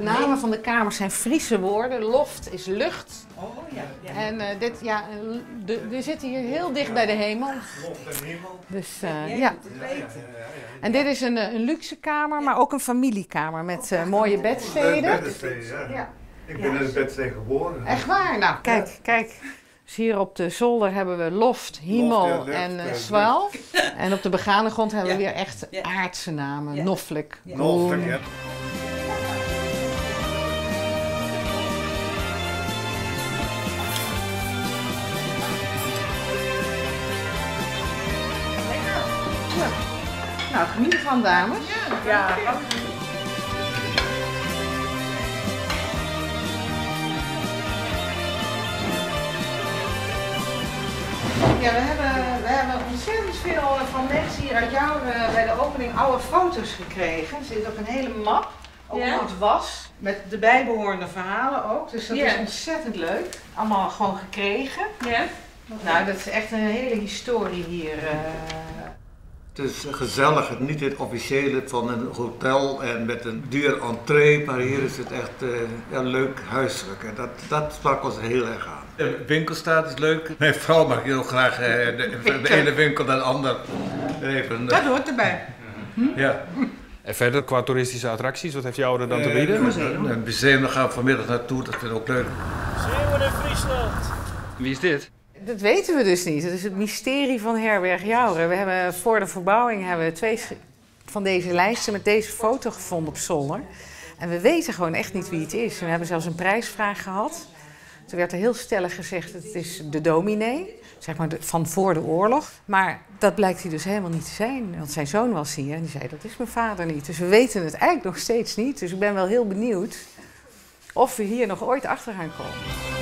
namen van de kamers zijn Friese woorden. Loft is lucht. Oh ja. En we zitten hier heel dicht bij de hemel. Loft en hemel. Dus Ja. En dit is een luxe kamer, maar ook een familiekamer met mooie bedsteden. Ja. Ik ben in het bedstee geboren. Echt waar? Nou, kijk. Dus hier op de zolder hebben we loft, hemel en zwaal. En op de begane grond hebben we weer echt aardse namen. Ja. Noffelijk, Noffelijk, ja. Nou, geniet ervan, dames. Ja. Ja, we hebben ontzettend veel van mensen hier uit jou bij de opening oude foto's gekregen. Er zit ook een hele map, ook hoe het was, met de bijbehorende verhalen ook. Dus dat is ontzettend leuk. Allemaal gewoon gekregen. Ja. Nou, dat is echt een hele historie hier. Het is gezellig, niet het officiële van een hotel en met een duur entree, maar hier is het echt leuk huiselijk. En dat sprak ons heel erg aan. De winkelstraat is leuk. Mijn vrouw mag heel graag de ene winkel naar de andere. Even, Dat hoort erbij. Ja. En verder, qua toeristische attracties, wat heeft jou er dan te bieden? Een museum, daar gaan we vanmiddag naartoe, dat vind ik ook leuk. Schreeuwen in Friesland. Wie is dit? Dat weten we dus niet. Het is het mysterie van Herberg Jouren. We hebben voor de verbouwing 2 van deze lijsten met deze foto gevonden op zolder. En we weten gewoon echt niet wie het is. En we hebben zelfs een prijsvraag gehad. Toen werd er heel stellig gezegd dat het is de dominee, zeg maar van voor de oorlog. Maar dat blijkt hij dus helemaal niet te zijn. Want zijn zoon was hier en die zei dat is mijn vader niet. Dus we weten het eigenlijk nog steeds niet. Dus ik ben wel heel benieuwd of we hier nog ooit achter gaan komen.